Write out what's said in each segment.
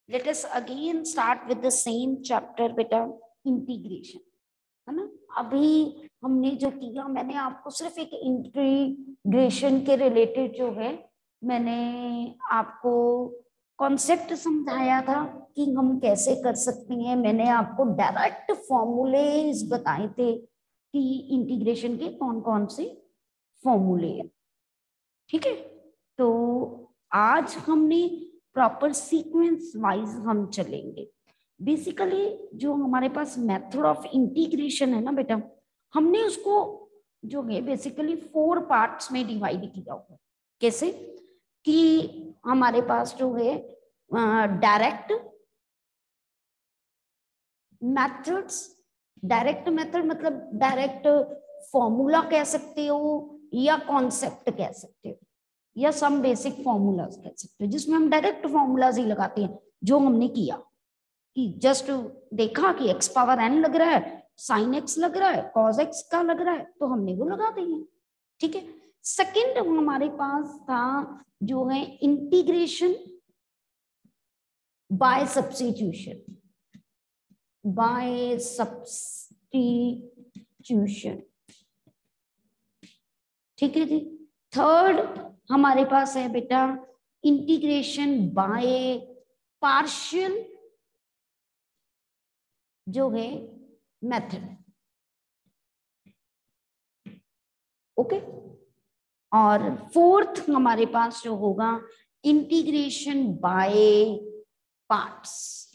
Late us again start with the same chapter बेटा, integration, है ना। अभी हमने जो किया, मैंने आपको सिर्फ एक इंटीग्रेशन के रिलेटेड जो है मैंने आपको कॉन्सेप्ट समझाया था कि हम कैसे कर सकते हैं। मैंने आपको डायरेक्ट फॉर्मूलेज बताए थे कि इंटीग्रेशन के कौन कौन से फॉर्मूले हैं, ठीक है। तो आज हमने प्रॉपर सीक्वेंस वाइज हम चलेंगे। बेसिकली जो हमारे पास मेथड ऑफ इंटीग्रेशन है ना बेटा, हमने उसको जो है बेसिकली 4 पार्ट्स में डिवाइड किया हुआ है। कैसे कि हमारे पास जो है डायरेक्ट मेथड्स, डायरेक्ट मेथड मतलब डायरेक्ट फॉर्मूला कह सकते हो या कॉन्सेप्ट कह सकते हो या सम बेसिक फॉर्मूलाज कह सकते हो, जिसमें हम डायरेक्ट फॉर्मूलाज ही लगाते हैं। जो हमने किया कि जस्ट देखा कि x पावर n लग रहा है, साइन x लग रहा है, कॉस x का लग रहा है, तो हमने वो लगा दिए, ठीक है। सेकंड हमारे पास था जो है integration by substitution, by substitution, ठीक है जी। थर्ड हमारे पास है बेटा इंटीग्रेशन बाय पार्शियल जो है मेथड, ओके। और फोर्थ हमारे पास जो होगा integration by parts,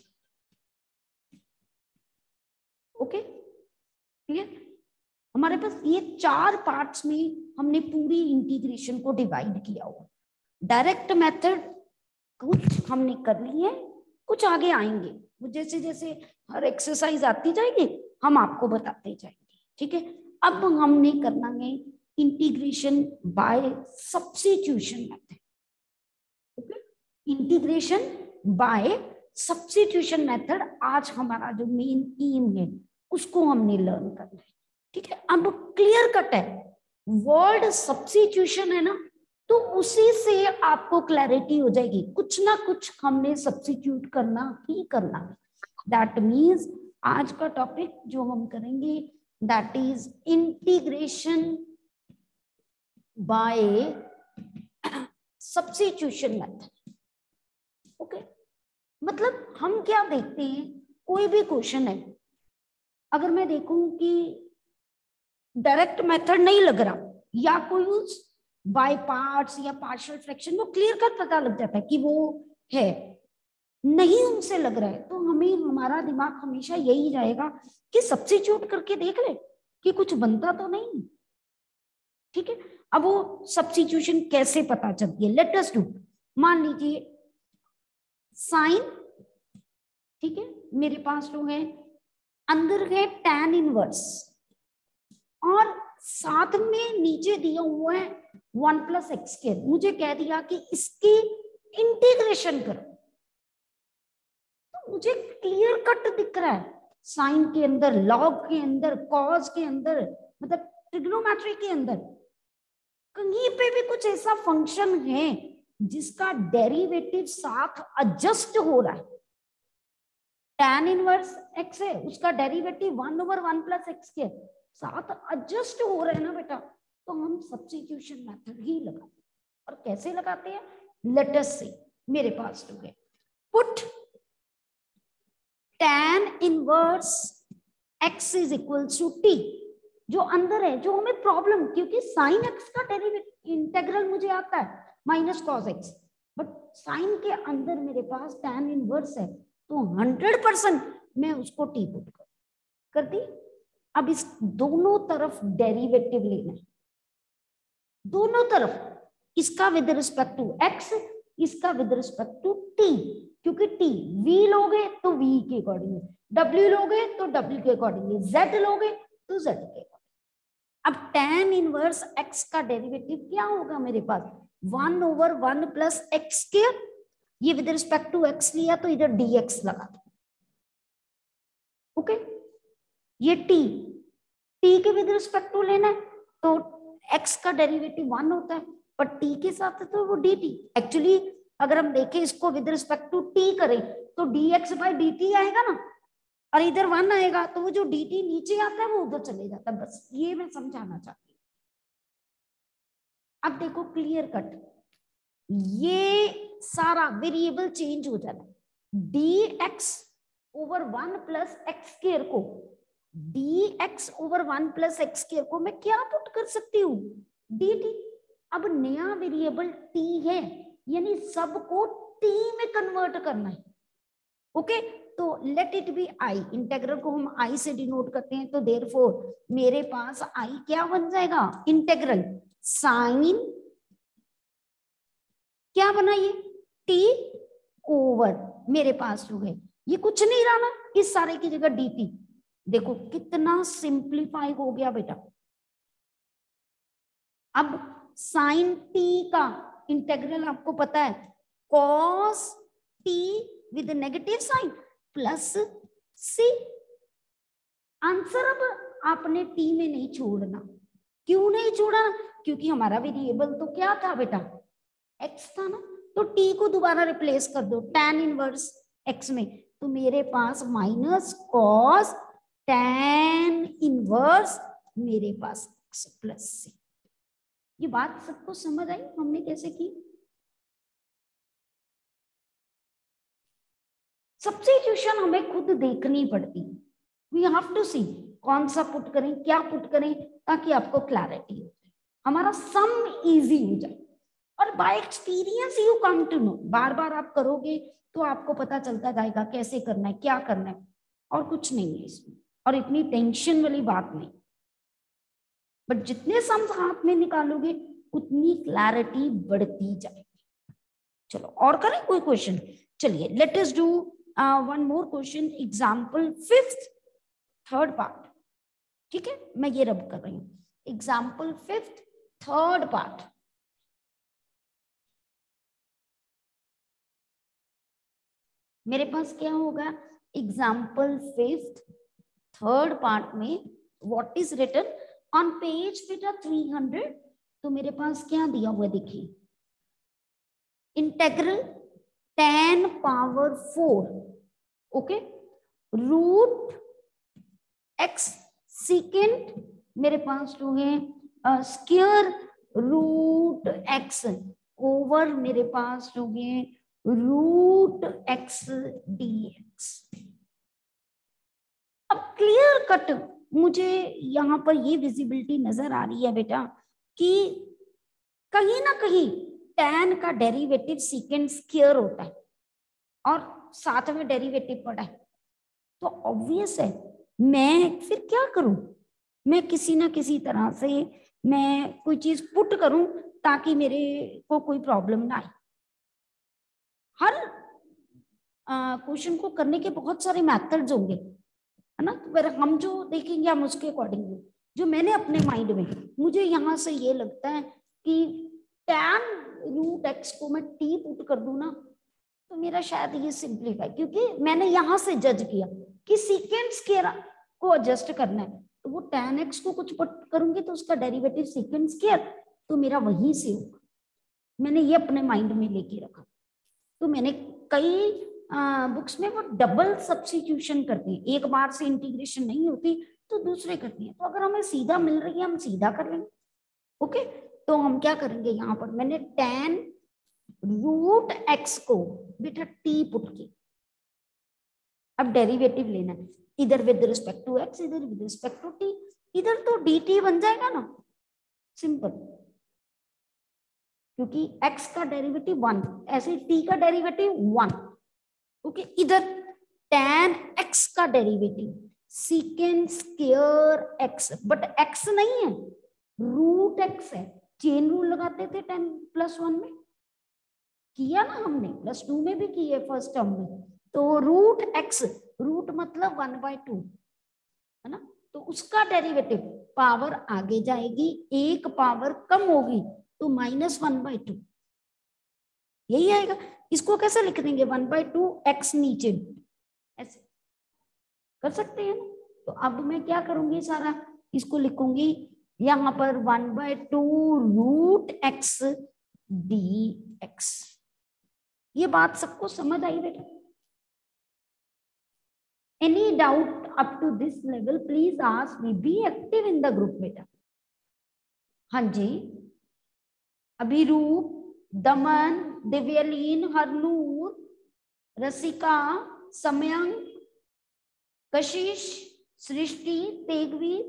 okay clear. हमारे पास ये 4 पार्ट्स में हमने पूरी इंटीग्रेशन को डिवाइड किया हुआ। डायरेक्ट मेथड कुछ हमने कर ली है, कुछ आगे आएंगे, जैसे जैसे हर एक्सरसाइज आती जाएगी हम आपको बताते जाएंगे, ठीक है। अब हमने करना है integration by substitution method, okay. Integration by substitution method आज हमारा जो मेन एम है उसको हमने लर्न करना है, ठीक है। अब क्लियर कट है, वर्ड सब्स्टिट्यूशन है ना, तो उसी से आपको क्लैरिटी हो जाएगी, कुछ ना कुछ हमने सब्स्टिट्यूट करना ही करना। दैट मीन्स आज का टॉपिक जो हम करेंगे that is integration by substitution method, okay. मतलब हम क्या देखते हैं, कोई भी क्वेश्चन है, अगर मैं देखूं कि डायरेक्ट मेथड नहीं लग रहा या कोई उस बाय पार्ट्स या पार्शियल फ्रैक्शन, वो क्लियर कट पता लग जाता है कि वो है, नहीं उनसे लग रहा है, तो हमें हमारा दिमाग हमेशा यही जाएगा कि सब्स्टिट्यूट करके देख ले कि कुछ बनता तो नहीं, ठीक है। अब वो सब्स्टिट्यूशन कैसे पता चलती है, लेट अस डू। मान लीजिए साइन, ठीक है, मेरे पास जो है अंदर है tan इनवर्स और साथ में नीचे दिया हुआ है 1 + x²। मुझे कह दिया कि इसकी इंटीग्रेशन करो, तो मुझे क्लियर कट दिख रहा है साइन के अंदर, लॉग के अंदर, कॉस के अंदर, मतलब ट्रिग्नोमेट्री के अंदर कहीं पे भी कुछ ऐसा फंक्शन है जिसका डेरिवेटिव साथ एडजस्ट हो रहा है। tan इनवर्स x है, उसका डेरिवेटिव 1/1 + x² साथ एडजस्ट हो रहे हैं ना बेटा, तो हम सब्स्टिट्यूशन मेथड ही लगाते हैं। और कैसे लगाते हैं, लेट अस सी। मेरे पास तो है put tan inverse x = t, जो अंदर है, जो हमें प्रॉब्लम, क्योंकि साइन x का डेरिवेटिव इंटीग्रल मुझे आता है -cos x, बट साइन के अंदर मेरे पास tan इनवर्स है, तो 100% मैं उसको t पुट कर दी। अब इस दोनों तरफ डेरिवेटिव लेना है, दोनों तरफ, इसका विद रिस्पेक्ट टू x, इसका विद रिस्पेक्ट टू t, क्योंकि t v लोगे तो v के अकॉर्डिंग, w लोगे तो w के अकॉर्डिंग, z लोगे तो z के अकॉर्डिंग। अब tan इनवर्स x का डेरिवेटिव क्या होगा मेरे पास, 1/1 + x²। ये विद रिस्पेक्ट टू x लिया तो इधर dx लगा दो, ओके। ये t के विद रिस्पेक्ट टू लेना है तो x का डेरिवेटिव 1 होता है, पर t के साथ तो वो dt। एक्चुअली अगर हम देखें इसको विद रिस्पेक्ट टू t करें तो dx by dt आएगा ना, और इधर 1 आएगा, तो वो जो dt नीचे आता है वो उधर चले जाता है। बस ये मैं समझाना चाहती हूँ। अब देखो क्लियर कट, ये सारा वेरिएबल चेंज हो जाना है। dx over 1 plus x square को, dx over 1 plus x square को मैं क्या पुट कर सकती हूँ, dt। अब नया वेरिएबल t है, यानी सबको t में कन्वर्ट करना है। ओके, तो let it be i, integral को हम i से डिनोट करते हैं, तो देयरफॉर मेरे पास i क्या बन जाएगा, इंटेग्रल साइन क्या बना ये t ओवर मेरे पास जो है ये कुछ नहीं रहा ना, इस सारे की जगह dt। देखो कितना सिंप्लीफाई हो गया बेटा। अब साइन t का इंटेग्रल आपको पता है cos t with negative sine plus c। Answer अब आपने t में नहीं छोड़ना। क्यों नहीं छोड़ा, क्योंकि हमारा वेरिएबल तो क्या था बेटा, x था ना, तो t को दोबारा रिप्लेस कर दो tan इनवर्स x में, तो मेरे पास माइनस कॉस tan इनवर्स मेरे पास x प्लस c। ये बात सबको समझ आई हमने कैसे की। सब्स्टिट्यूशन हमें खुद देखनी पड़ती, वी हैव टू सी कौन सा पुट करें, क्या पुट करें, ताकि आपको क्लैरिटी हो जाए, हमारा सम इजी हो जाए। और by experience you come to know, बार बार आप करोगे तो आपको पता चलता जाएगा कैसे करना है, क्या करना है, और कुछ नहीं है इसमें, और इतनी टेंशन वाली बात नहीं। बट जितने सम हाथ में निकालोगे उतनी क्लैरिटी बढ़ती जाएगी। चलो और करें कोई क्वेश्चन, चलिए let us do one more question, example 5th third part. ठीक है, मैं ये रब कर रही हूं, एग्जाम्पल 5th थर्ड पार्ट। मेरे पास क्या होगा, एग्जाम्पल 5th थर्ड पार्ट में what is written on page बेटा 300, तो मेरे पास क्या दिया हुआ देखिए, integral tan power 4 okay root x second मेरे पास जो है स्क्वायर रूट x ओवर मेरे पास जो है रूट x dx। अब क्लियर कट मुझे यहाँ पर ये विजिबिलिटी नजर आ रही है बेटा कि कहीं ना कहीं tan का डेरिवेटिव सेकेंड स्क्वायर होता है और साथ में डेरिवेटिव पड़ा है, तो ऑब्वियस है मैं फिर क्या करूं, मैं किसी ना किसी तरह से मैं कोई चीज पुट करूं ताकि मेरे को कोई प्रॉब्लम ना आए। हर क्वेश्चन को करने के बहुत सारे मेथड्स होंगे, है ना, तो फिर हम जो देखेंगे हम उसके अकॉर्डिंगली, जो मैंने अपने माइंड में, मुझे यहाँ से ये लगता है कि tan रूट x को मैं t पुट कर दूं ना, तो मेरा शायद ये सिंप्लीफाई, क्योंकि मैंने यहाँ से जज किया कि सीकेंड स्क्वायर को एडजस्ट करना है, तो वो tan x को कुछ पुट करूंगी तो उसका डेरिवेटिव सीकेंड स्क्वायर, तो मेरा वहीं से होगा। मैंने ये अपने माइंड में लेके रखा, तो मैंने कई बुक्स में वो डबल सब्स्टिट्यूशन करते हैं, एक बार से इंटीग्रेशन नहीं होती तो दूसरे करती हैं, तो अगर हमें सीधा मिल रही है हम सीधा कर लेंगे। ओके, तो हम क्या करेंगे, यहाँ पर मैंने tan रूट x को बेटा t पुट की, अब डेरिवेटिव लेना है, इधर विद रिस्पेक्ट टू x, इधर विद रिस्पेक्ट टू t, इधर तो dt बन जाएगा ना, सिंपल, क्योंकि x का डेरिवेटिव 1, ऐसे t का डेरिवेटिव 1। ओके, इधर tan x का derivative secant square x, but x नहीं है रूट x है, चेन रूल लगाते थे 10+1 में, किया ना हमने, +2 में भी किए फर्स्ट टर्म में, तो रूट x, रूट मतलब 1/2 है ना, तो उसका डेरिवेटिव पावर आगे जाएगी, एक पावर कम होगी तो -1/2 यही आएगा। इसको कैसे लिख देंगे, 1/2 x नीचे, ऐसे कर सकते हैं ना। तो अब मैं क्या करूंगी, सारा इसको लिखूंगी यहाँ पर 1/2 रूट x dx। ये बात सबको समझ आई बेटा, any doubt up to this level please ask me, be active in the group बेटा। हाँ जी, अभिरूप, दमन, दिव्यलीन, हरनूर, रसिका, समयंक, कशिश, सृष्टि, तेगवीर।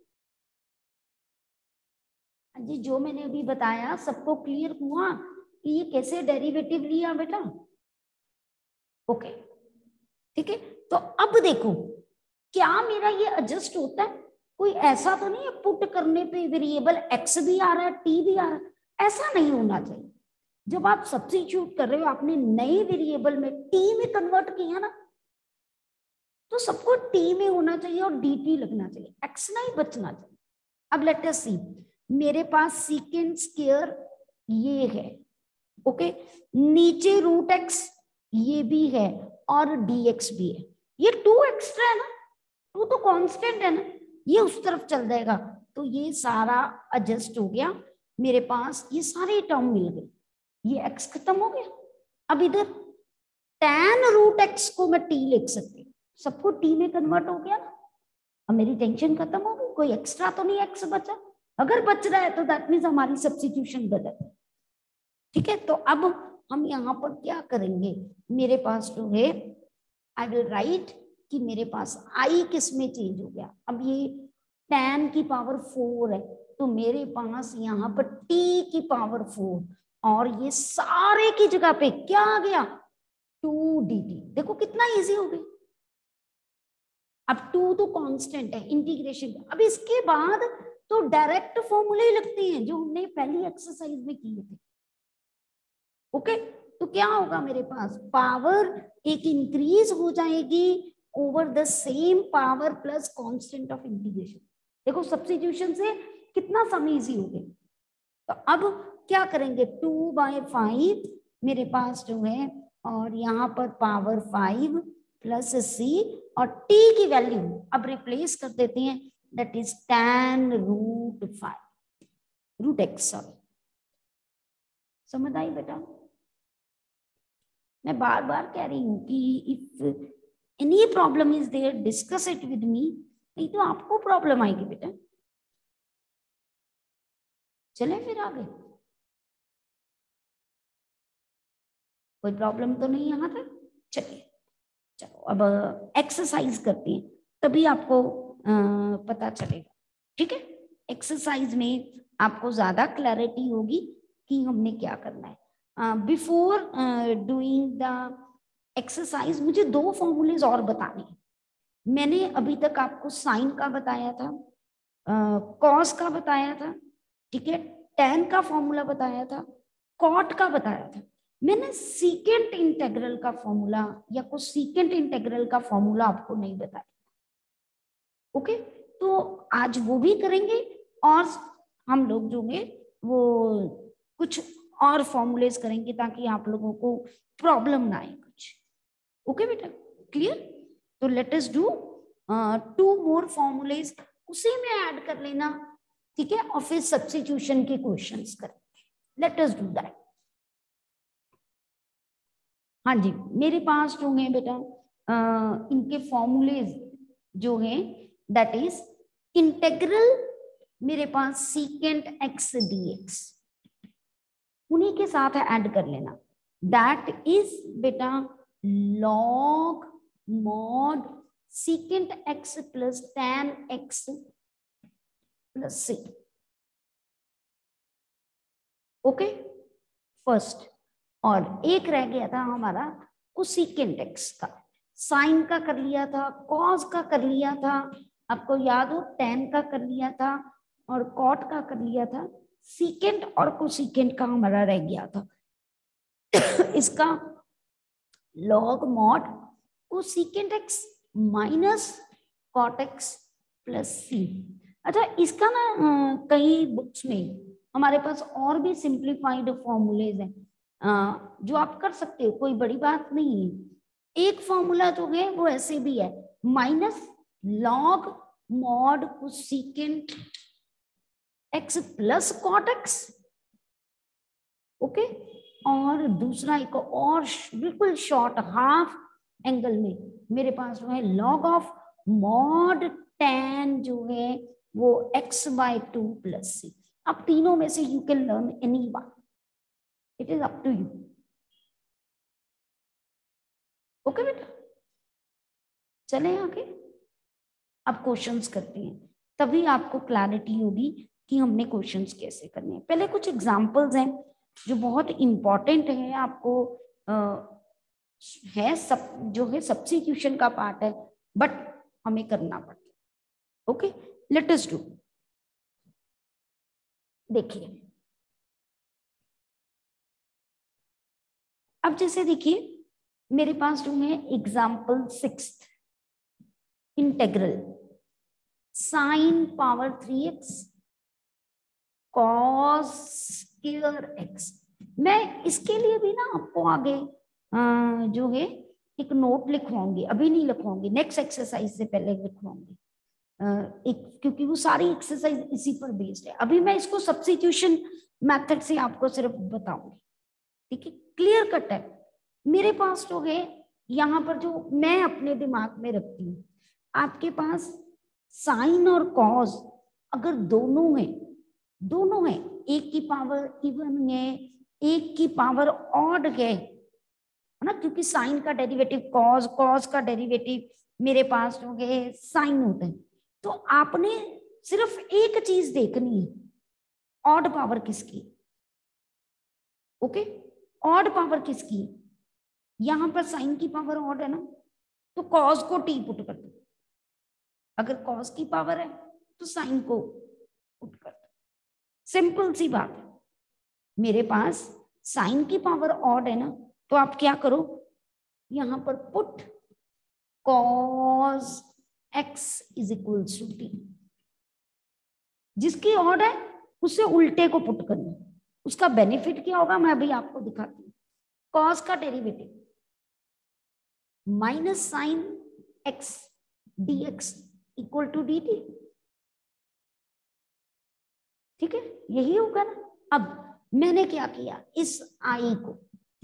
हाँ जी, जो मैंने अभी बताया सबको क्लियर हुआ कि ये कैसे डेरिवेटिव लिया बेटा? ओके, ठीक है। तो अब देखो क्या मेरा ये एडजस्ट होता है? कोई ऐसा तो नहीं है पुट करने पे वेरिएबल एक्स भी आ रहा है, टी भी आ रहा है, ऐसा नहीं होना चाहिए। जब आप सब्स्टिट्यूट कर रहे हो, आपने नए वेरिएबल में टी में कन्वर्ट किया ना, तो सबको टी में होना चाहिए और dt लगना चाहिए, एक्स नहीं बचना चाहिए। अब लेट अस सी, मेरे पास सीकेंट स्क्वायर ये है, ओके, नीचे रूट एक्स ये भी है और dx भी है। ये 2 एक्स्ट्रा है ना, 2 तो कांस्टेंट है ना, ये उस तरफ चल जाएगा, तो ये सारा एडजस्ट हो गया। मेरे पास ये सारे टर्म मिल गए, ये x खत्म हो गया। अब इधर tan रूट x को मैं t लिख सकती हूँ, सबको t में कन्वर्ट हो गया ना। अब मेरी टेंशन खत्म हो गई, कोई एक्स्ट्रा तो नहीं x बचा। अगर बच रहा है तो दैट मीन्स हमारी सब्स्टिट्यूशन गलत है, ठीक है। तो अब हम यहाँ पर क्या करेंगे, मेरे पास जो है आई विल राइट कि मेरे पास i किस में चेंज हो गया। अब ये tan की पावर 4 है, तो मेरे पास यहाँ पर t की पावर 4 और ये सारे की जगह पे क्या आ गया, 2 dt। देखो कितना इजी हो गया। अब 2 तो कांस्टेंट है, इंटीग्रेशन। अब इसके बाद तो डायरेक्ट फॉर्मूले लगते हैं जो हमने पहली एक्सरसाइज में किए थे, ओके। तो क्या होगा, मेरे पास पावर एक इंक्रीज हो जाएगी over the same power plus constant of integration. देखो सब्स्टिट्यूशन से कितना सम इजी हो गया। तो अब क्या करेंगे, 2/5 मेरे पास जो है, और यहाँ पर पावर 5 प्लस c और t की वैल्यू अब रिप्लेस कर देते हैं, that is tan root 5 root x। Sorry, समझ आई बेटा? मैं बार बार कह रही हूँ कि if any problem is there discuss it with me, नहीं तो आपको प्रॉब्लम आएगी बेटा। चले फिर आगे, कोई प्रॉब्लम तो नहीं यहाँ तक? चलिए, चलो अब एक्सरसाइज करते हैं, तभी आपको पता चलेगा, ठीक है। एक्सरसाइज में आपको ज्यादा क्लैरिटी होगी कि हमने क्या करना है। बिफोर डूइंग द एक्सरसाइज मुझे 2 फॉर्मूलेज और बताने हैं। मैंने अभी तक आपको साइन का बताया था, कॉस का बताया था, ठीक है, टैन का फॉर्मूला बताया था, कॉट का बताया था। मैंने सीकेंट इंटेग्रल का फॉर्मूला या कुछ सीकेंट इंटेग्रल का फॉर्मूला आपको नहीं बताया, ओके। तो आज वो भी करेंगे और हम लोग जो है वो कुछ और फॉर्मूलेज करेंगे ताकि आप लोगों को प्रॉब्लम ना आए कुछ, ओके बेटा, क्लियर? तो let us do 2 more formulae, उसी में ऐड कर लेना, ठीक है, और फिर सब्स्टिट्यूशन के क्वेश्चंस करेंगे। Let us do that. हाँ जी, मेरे पास जो है बेटा इनके फॉर्मूलेज जो है, दैट इज इंटेग्रल मेरे पास सीकेंट x dx, उन्हीं के साथ ऐड कर लेना। दैट इज बेटा log mod secant x plus tan x plus c, okay first. और एक रह गया था हमारा कोसेकेंट x का, साइन का कर लिया था, कॉस का कर लिया था, आपको याद हो tan का कर लिया था और कॉट का कर लिया था, सीकेंट और कोसेकेंट का हमारा रह गया था। इसका log mod cosecant x minus cot x plus c। अच्छा, इसका ना कई बुक्स में हमारे पास और भी सिंप्लीफाइड फॉर्मूलेज हैं जो आप कर सकते हो, कोई बड़ी बात नहीं है। एक फॉर्मूला जो है वो ऐसे भी है, minus log mod cosecant x plus cot x, okay. और दूसरा एक और बिल्कुल शॉर्ट, हाफ एंगल में मेरे पास जो है log ऑफ मॉड tan जो है वो x/2 + c। अब तीनों में से you can learn any one, it is up to you. Okay बेटा, चले आगे। अब क्वेश्चंस करते हैं, तभी आपको क्लैरिटी होगी कि हमने क्वेश्चंस कैसे करने हैं। पहले कुछ एग्जांपल्स हैं जो बहुत इंपॉर्टेंट है, आपको है सब जो है सब्स्टिट्यूशन का पार्ट है, बट हमें करना पड़ता है। Okay, let us do. देखिए, अब जैसे देखिए मेरे पास जो है एग्जाम्पल 6, इंटेग्रल sin power 3x cos square x। मैं इसके लिए भी ना आपको आगे जो है एक नोट लिखवाऊंगी, अभी नहीं लिखवाऊंगी, नेक्स्ट एक्सरसाइज से पहले लिखवाऊंगी एक, क्योंकि वो सारी एक्सरसाइज इसी पर बेस्ड है। अभी मैं इसको सब्स्टिट्यूशन मेथड से आपको सिर्फ बताऊंगी, ठीक है, क्लियर कट है। मेरे पास जो है यहाँ पर जो मैं अपने दिमाग में रखती हूँ, आपके पास साइन और कॉस अगर दोनों है, एक की पावर इवन है, एक की पावर ऑड है ना, क्योंकि साइन का डेरिवेटिव कॉस, कॉस का डेरिवेटिव मेरे पास जो है साइन होता है। तो आपने सिर्फ एक चीज देखनी है, ऑड पावर किसकी। ओके, ऑड पावर किसकी, यहां पर साइन की पावर ऑड है ना, तो कॉस को टी पुट कर दो, अगर कॉस की पावर है तो साइन को पुट कर दो। सिंपल सी बात है। मेरे पास साइन की पावर ऑड है ना, तो आप क्या करो, यहां पर put cos x is equal to t. जिसकी ऑड है उसे उल्टे को पुट करना, उसका बेनिफिट क्या होगा मैं अभी आपको दिखाती हूँ। कॉस का derivative minus sine x dx equal to dt, ठीक है, यही होगा ना। अब मैंने क्या किया, इस i को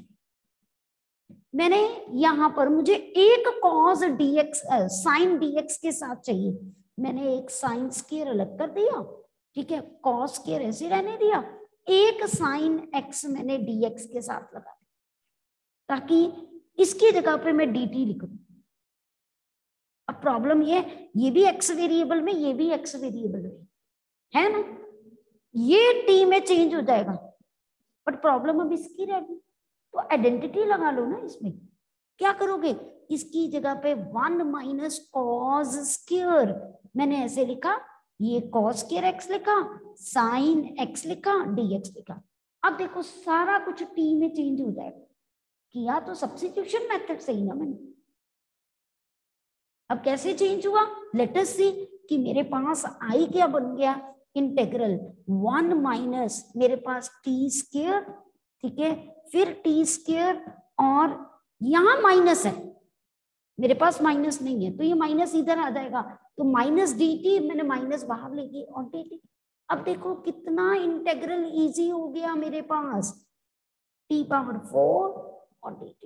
मैंने यहां पर, मुझे एक cos dx साइन dx के साथ चाहिए, मैंने एक साइन स्क्वायर अलग कर दिया, ठीक है, cos स्क्वायर ऐसे रहने दिया, एक साइन x मैंने dx के साथ लगा दिया, ताकि इसकी जगह पे मैं dt लिख दूं। अब प्रॉब्लम ये भी x वेरिएबल में, ये भी x वेरिएबल में है ना, ये t में चेंज हो जाएगा, बट प्रॉब्लम अब इसकी रहेगी। तो आइडेंटिटी लगा लो ना इसमें। क्या करोगे, इसकी जगह पे 1 माइनस कॉस स्क्वायर मैंने ऐसे लिखा, ये कॉस स्क्वायर x लिखा, साइन x लिखा, dx लिखा। अब देखो सारा कुछ t में चेंज हो जाएगा। किया तो सब्स्टिट्यूशन मेथड से ही ना मैंने। अब कैसे चेंज हुआ, लेट अस सी कि मेरे पास i क्या बन गया, इंटेग्रल 1 माइनस मेरे पास टी स्क्वायर, ठीक है, फिर टी स्क्वायर, और यहां माइनस है, मेरे पास माइनस नहीं है तो ये माइनस इधर आ जाएगा, तो माइनस dt, मैंने माइनस बाहर ले गई और dt। अब देखो कितना इंटेग्रल इजी हो गया मेरे पास, t पावर 4 और dt।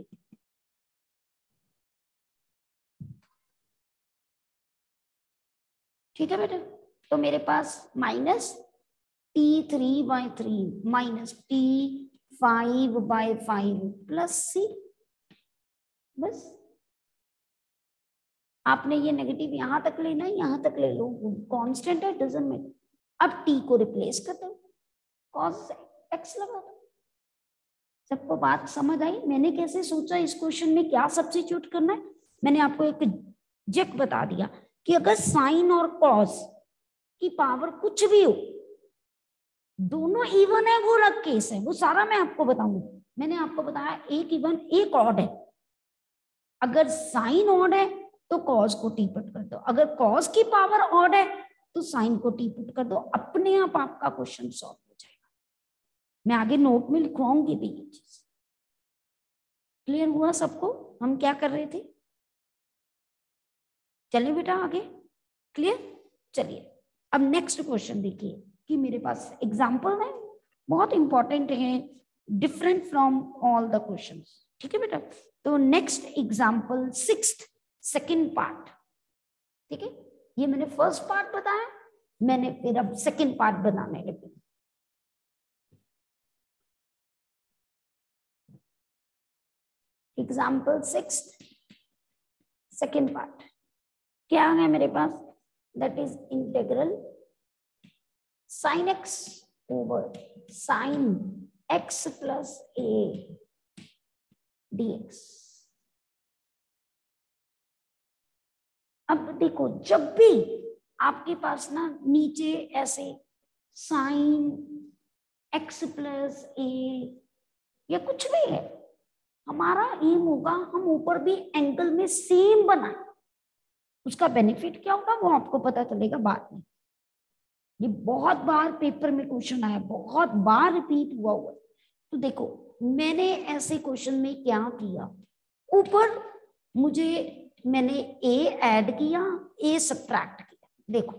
ठीक है बेटा, तो मेरे पास minus t3/3 minus t5/5 plus c। बस आपने ये नेगेटिव यहां तक लेना है, यहां तक ले लो, कांस्टेंट है, डजंट मैटर। अब t को रिप्लेस कर दो, cos x लगा दो। सबको बात समझ आई मैंने कैसे सोचा इस क्वेश्चन में क्या सब्स्टिट्यूट करना है। मैंने आपको एक जेक बता दिया कि अगर साइन और कॉस की पावर कुछ भी हो, दोनों इवन है, वो अलग केस है, वो सारा मैं आपको बताऊंगी। मैंने आपको बताया एक इवन एक ऑड है, अगर साइन ऑड है तो कॉस को टी पुट कर दो, अगर कॉस की पावर ऑड है तो साइन को टी पुट कर दो, अपने आप आपका क्वेश्चन सॉल्व हो जाएगा। मैं आगे नोट में लिखवाऊंगी भी ये चीज। क्लियर हुआ सबको हम क्या कर रहे थे। चलिए बेटा आगे, क्लियर। चलिए अब नेक्स्ट क्वेश्चन देखिए कि मेरे पास एग्जाम्पल है, बहुत इंपॉर्टेंट है, different from all the questions. ठीक है बेटा। तो next example 6th second part. ठीक है, ये मैंने फर्स्ट पार्ट बताया, मैंने फिर अब सेकंड पार्ट बनाने लगी। एग्जाम्पल 6th सेकंड पार्ट क्या है मेरे पास, that is integral sine x over sine x plus a dx। अब देखो, जब भी आपके पास ना नीचे ऐसे साइन एक्स प्लस ए या कुछ भी है, हमारा एम होगा हम ऊपर भी एंगल में सेम बनाए। उसका बेनिफिट क्या होगा वो आपको पता चलेगा बाद में। ये बहुत बार पेपर में क्वेश्चन आया, बहुत बार रिपीट हुआ। तो देखो मैंने ऐसे क्वेश्चन में क्या किया, ऊपर मैंने ए ऐड किया, ए सब्ट्रैक्ट किया। देखो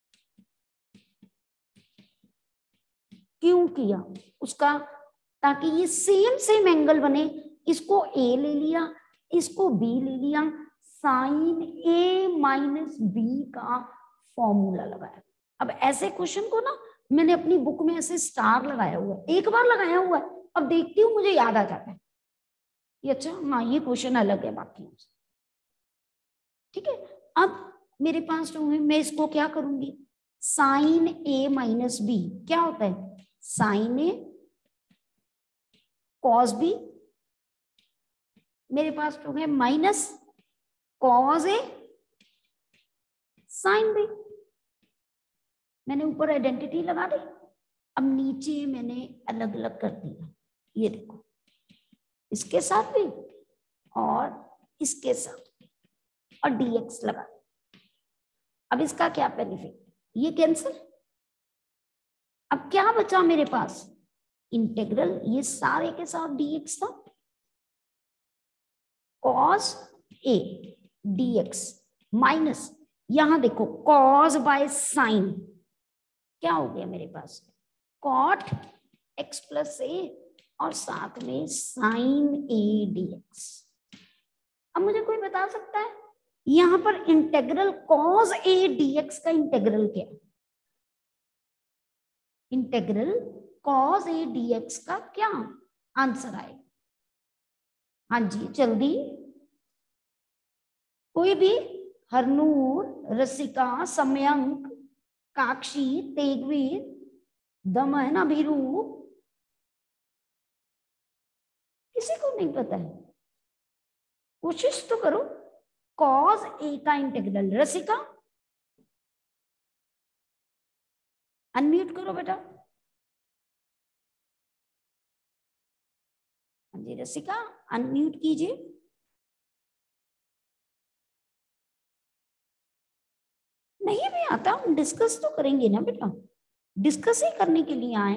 क्यों किया उसका, ताकि ये सेम सेम एंगल बने। इसको ए ले लिया, इसको बी ले लिया, साइन ए माइनस बी का फॉर्मूला लगाया। अब ऐसे क्वेश्चन को ना मैंने अपनी बुक में ऐसे स्टार लगाया हुआ है, एक बार लगाया हुआ है, अब देखती हूँ मुझे याद आ जाता है ये, अच्छा हाँ ये क्वेश्चन अलग है बाकी से। ठीक है, अब मेरे पास जो है मैं इसको क्या करूंगी, साइन ए माइनस बी क्या होता है, साइन ए कॉस बी, मेरे पास जो है minus cos a sine b. मैंने ऊपर आइडेंटिटी लगा दी, अब नीचे मैंने अलग अलग कर दिया। ये देखो इसके साथ भी और इसके साथ भी, और dx लगा। अब इसका क्या बेनिफिट, ये कैंसिल। अब क्या बचा मेरे पास, इंटीग्रल ये सारे के साथ dx था, cos a dx माइनस यहां देखो cos बाय साइन क्या हो गया मेरे पास, cot x प्लस ए और साथ में साइन ए dx। अब मुझे कोई बता सकता है यहां पर इंटीग्रल cos a dx का इंटीग्रल क्या है, इंटीग्रल cos a dx का क्या आंसर आएगा। हाँ जी जल्दी, कोई भी, हरनूर, रसिका, समयंक, काक्षी, तेगवीर, दमन, अभिरूप, किसी को नहीं पता है, कोशिश तो करो। cos a का इंटीग्रल, रसिका अनम्यूट करो बेटा। हाँ जी रसिका अनम्यूट कीजिए। नहीं भी आता, हम डिस्कस तो करेंगे ना बेटा, डिस्कस ही करने के लिए आए,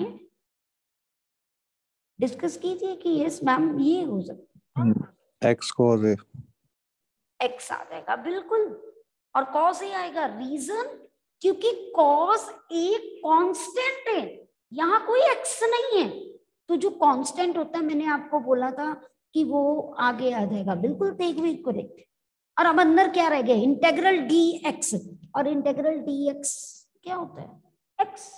डिस्कस कीजिए कि यस मैम ये हो सकता है। एक्स कॉस ए, एक्स आ जाएगा बिल्कुल, और कॉस ए आएगा, रीजन क्योंकि कॉस ए कांस्टेंट है, यहाँ कोई एक्स नहीं है, तो जो कांस्टेंट होता है मैंने आपको बोला था कि वो आगे आ जाएगा, बिल्कुल तेगवीर करेक्ट। और अब अंदर क्या रह गया, इंटीग्रल डी एक्स, और इंटीग्रल डी एक्स क्या होता है, एक्स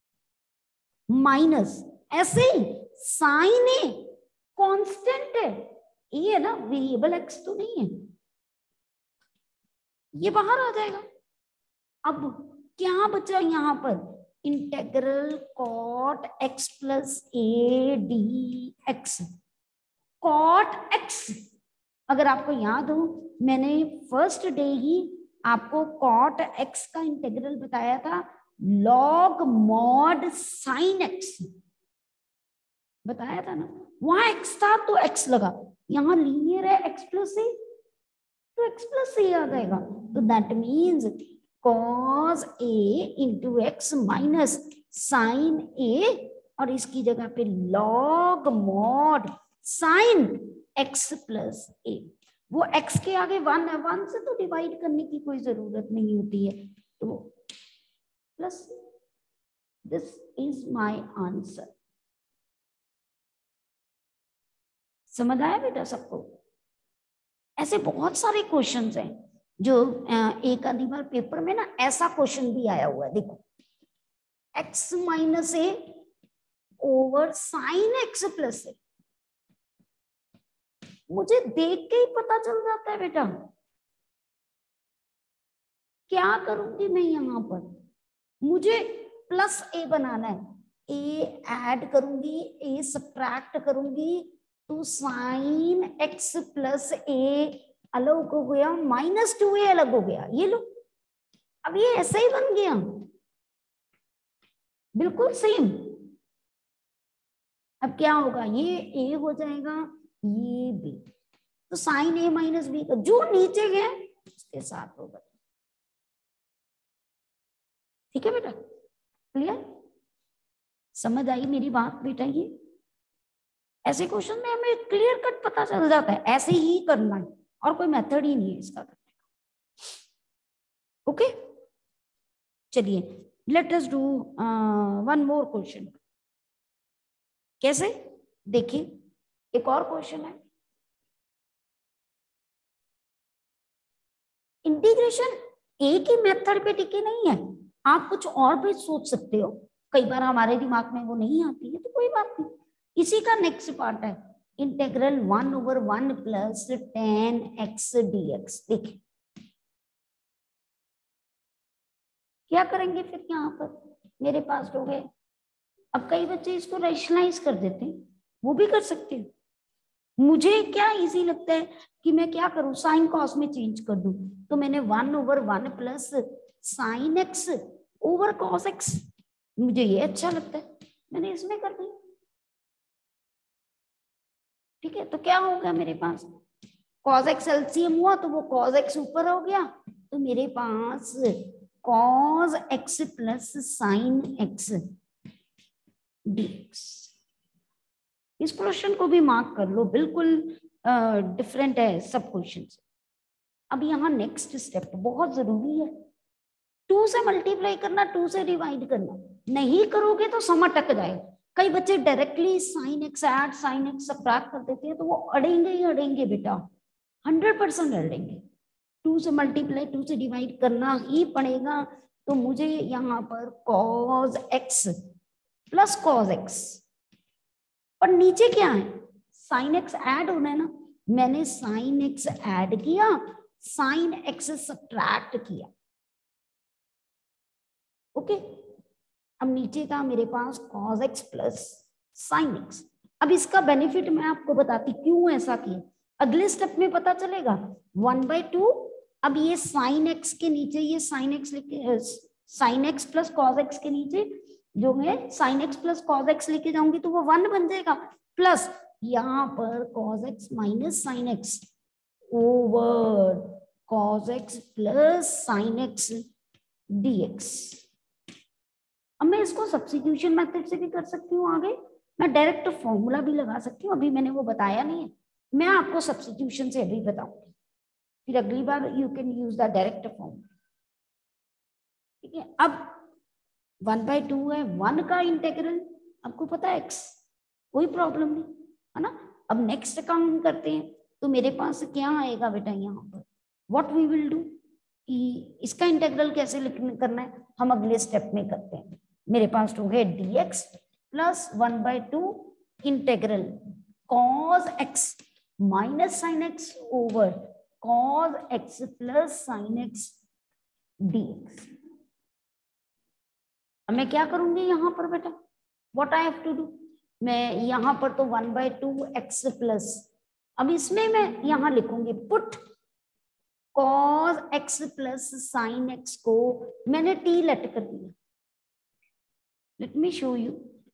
माइनस ऐसे ही साइन ए कांस्टेंट है, ये है ना वेरिएबल एक्स तो नहीं है, ये बाहर आ जाएगा। अब क्या बचा यहाँ पर, integral cot x plus a d x, cot x. अगर आपको याद हो मैंने फर्स्ट डे ही आपको कॉट एक्स का इंटीग्रल बताया था, लॉग मॉड साइन एक्स बताया था ना, वहां एक्स था तो एक्स लगा, यहाँ लीनियर है एक्स प्लस ए तो एक्स प्लस ए आ जाएगा, तो that means cos a into x minus sine a, और इसकी जगह पे log mod sine x plus a. वो x के आगे 1 है, 1 से तो डिवाइड करने की कोई जरूरत नहीं होती है, तो plus, this is my answer. समझ आया बेटा सबको? ऐसे बहुत सारे क्वेश्चंस हैं जो एक आधी बार पेपर में ना ऐसा क्वेश्चन भी आया हुआ है, देखो x minus a over sine x plus a. मुझे देख के ही पता चल जाता है बेटा, क्या करूंगी मैं यहां पर, मुझे प्लस ए बनाना है, ए ऐड करूंगी, ए सब्ट्रैक्ट करूंगी, तो साइन एक्स प्लस ए अलग हो गया, -2a अलग हो गया, ये लो अब ये ऐसा ही बन गया, बिल्कुल सेम। अब क्या होगा, ये ए हो जाएगा, ये बी, तो साइन ए माइनस बी का जो नीचे गया उसके साथ होगा। ठीक है बेटा, क्लियर? समझ आई मेरी बात बेटा? ये ऐसे क्वेश्चन में हमें क्लियर कट पता चल जाता है, ऐसे ही करना है और कोई मेथड ही नहीं है इसका करने का। ओके, चलिए let us do one more question. कैसे, देखिए एक और क्वेश्चन है, इंटीग्रेशन एक ही मेथड पे टिके नहीं है, आप कुछ और भी सोच सकते हो, कई बार हमारे दिमाग में वो नहीं आती है तो कोई बात नहीं। इसी का नेक्स्ट पार्ट है इंटेग्रल 1/1 प्लस 10x dx। देखिए क्या करेंगे फिर यहाँ पर, मेरे पास हो गए, अब कई बच्चे इसको रैशनलाइज कर देते हैं, वो भी कर सकते हैं। मुझे क्या इजी लगता है कि मैं क्या करूं, साइन कॉस में चेंज कर दूं, तो मैंने 1/1 plus sine x over cos x, मुझे ये अच्छा लगता है, मैंने इसमें कर दिया। ठीक है, तो क्या होगा मेरे पास, कॉस एक्स एलसीएम हुआ तो वो कॉस एक्स ऊपर हो गया, तो मेरे पास cos x plus sine x dx. इस क्वेश्चन को भी मार्क कर लो, बिल्कुल डिफरेंट है सब क्वेश्चन से। अब यहाँ नेक्स्ट स्टेप बहुत जरूरी है, 2 से मल्टीप्लाई करना, 2 से डिवाइड करना, नहीं करोगे तो सम अटक जाएगा। कई बच्चे directly sine x add sine x subtract कर देते हैं, तो वो अड़ेंगे ही अड़ेंगे बेटा, 100% अड़ेंगे। 2 से मल्टीप्लाई 2 से डिवाइड करना ही पड़ेगा, तो मुझे यहाँ पर cos x plus cos x, और नीचे क्या है, साइन एक्स ऐड होना है ना, मैंने साइन एक्स ऐड किया, साइन एक्स सब्ट्रैक्ट किया। ओके, अब नीचे का मेरे पास cos x plus sine x. अब इसका बेनिफिट मैं आपको बताती क्यों ऐसा किया, अगले स्टेप में पता चलेगा। 1/2, अब ये साइन एक्स के नीचे ये साइन एक्स लेके, sine x plus cos x के नीचे जो है sine x plus cos x लेके जाऊंगी तो वो 1 बन जाएगा, प्लस यहाँ पर cos x minus sine x over cos x plus sine x dx. अब मैं इसको सब्स्टिट्यूशन मेथड से भी कर सकती हूँ, आगे मैं डायरेक्ट फॉर्मूला भी लगा सकती हूँ, अभी मैंने वो बताया नहीं है, मैं आपको सब्स्टिट्यूशन से अभी बताऊंगी, फिर अगली बार you can use the direct formula. ठीक है, अब 1/2 है, 1 का इंटीग्रल आपको पता है x, कोई प्रॉब्लम नहीं है ना। अब नेक्स्ट काम करते हैं, तो मेरे पास क्या आएगा बेटा यहाँ पर, व्हाट वी विल डू, इसका इंटीग्रल कैसे करना है हम अगले स्टेप में करते हैं। मेरे पास तो है dx plus 1/2 integral cos x minus sine x over cos x plus sine x dx। अब मैं क्या करूंगी यहाँ पर बेटा, what I have to do, मैं यहाँ पर तो 1/2 x प्लस, अब इसमें मैं यहाँ लिखूंगी put cos x plus sine x को मैंने t लेट कर दिया, लेट मी शो यू,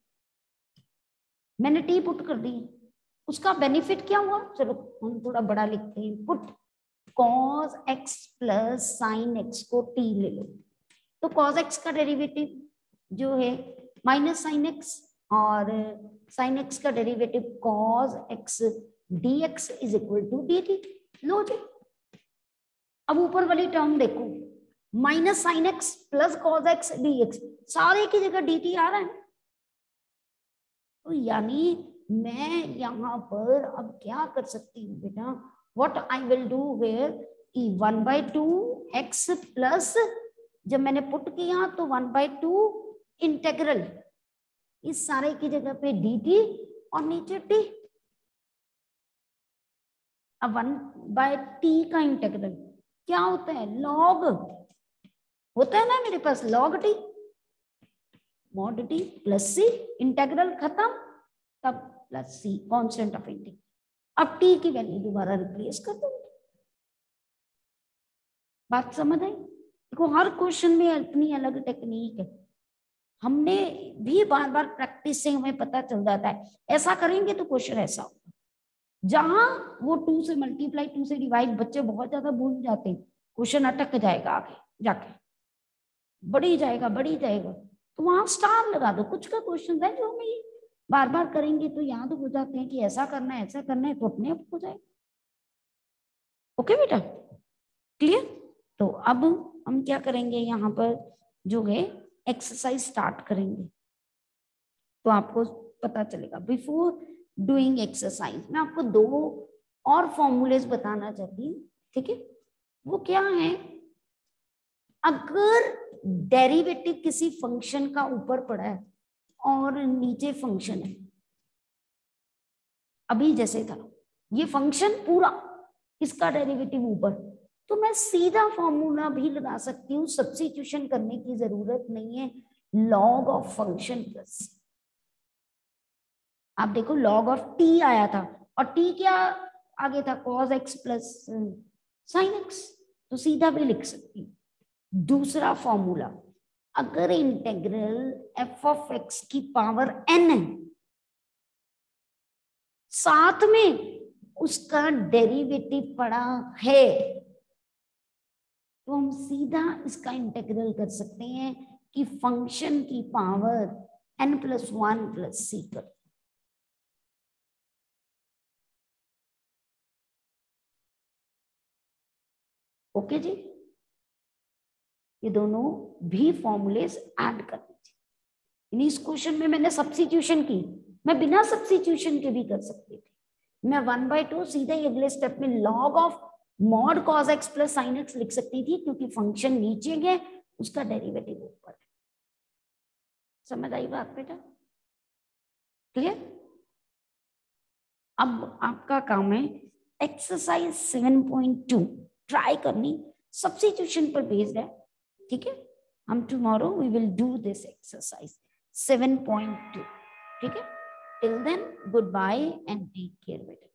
मैंने t पुट कर दी, उसका बेनिफिट क्या हुआ, चलो हम थोड़ा बड़ा लिखते हैं, put cos x plus sine x को t ले लो, तो cos x का डेरिवेटिव जो है माइनस साइन x और साइन x का derivative cos x dx is equal to dt। लो जी, अब ऊपर वाली टर्म देखो, minus sine x plus cos x dx, सारे की जगह dt आ रहा है, तो यानी मैं यहाँ पर अब क्या कर सकती हूँ बेटा, what I will do where, 1/2 x plus, जब मैंने पुट किया तो 1/2 इंटेग्रल, इस सारे की जगह पे dt और नीचे t। अब 1/t का इंटेग्रल क्या होता है, लॉग होता है ना मेरे पास, log t, mod t plus c, integral खत्म, तब plus c constant of integral. अब t की वैल्यू दोबारा रिप्लेस कर दो। बात समझ आई? देखो हर क्वेश्चन में अपनी अलग टेक्निक है, हमने भी बार बार प्रैक्टिस से हमें पता चल जाता है, ऐसा करेंगे तो क्वेश्चन ऐसा होगा। जहां वो 2 से मल्टीप्लाई 2 से डिवाइड बच्चे बहुत ज्यादा भूल जाते हैं, क्वेश्चन अटक जाएगा, आगे जाके बढ़ी जाएगा तो वहां स्टार लगा दो। कुछ का क्वेश्चन है जो हमें बार बार करेंगे तो याद हो जाते हैं कि ऐसा करना है तो अपने आप हो जाए। ओके बेटा, क्लियर? तो अब हम क्या करेंगे, यहाँ पर जो है एक्सरसाइज स्टार्ट करेंगे, तो आपको पता चलेगा। बिफोर डूइंग एक्सरसाइज मैं आपको 2 और फॉर्मूलेस बताना चाहती हूँ, ठीक है? वो क्या है, अगर डेरिवेटिव किसी फंक्शन का ऊपर पड़ा है और नीचे फंक्शन है, अभी जैसे था ये फंक्शन पूरा, इसका डेरिवेटिव ऊपर, तो मैं सीधा फॉर्मूला भी लगा सकती हूँ, सब्स्टिट्यूशन करने की जरूरत नहीं है, लॉग ऑफ फंक्शन प्लस। आप देखो लॉग ऑफ t आया था और t क्या आगे था, cos x plus sin x, तो सीधा भी लिख सकती हूँ। दूसरा फॉर्मूला, अगर इंटेग्रल f ऑफ x की पावर n है, साथ में उसका डेरिवेटिव पड़ा है, तो हम सीधा इसका इंटेग्रल कर सकते हैं कि फंक्शन की पावर n+1 प्लस c कर। ओके जी, ये दोनों भी फॉर्मूलेस ऐड कर दीजिए। इस क्वेश्चन में मैंने सब्स्टिट्यूशन की, मैं बिना सब्स्टिट्यूशन के भी कर सकती थी। मैं 1/2 सीधे ही अगले स्टेप में log of mod cos x plus sin x लिख सकती थी, क्योंकि फंक्शन नीचे गए, उसका डेरिवेटिव ऊपर है। समझ आई बात बेटा? क्लियर? अब आपका काम है एक्सरसाइज 7.2 ट्राई करनी, सब्स्टिट्यूशन पर बेस्ड है, ठीक है? हम tomorrow we will do this exercise 7.2, ठीक है? Till then goodbye and take care बेटा।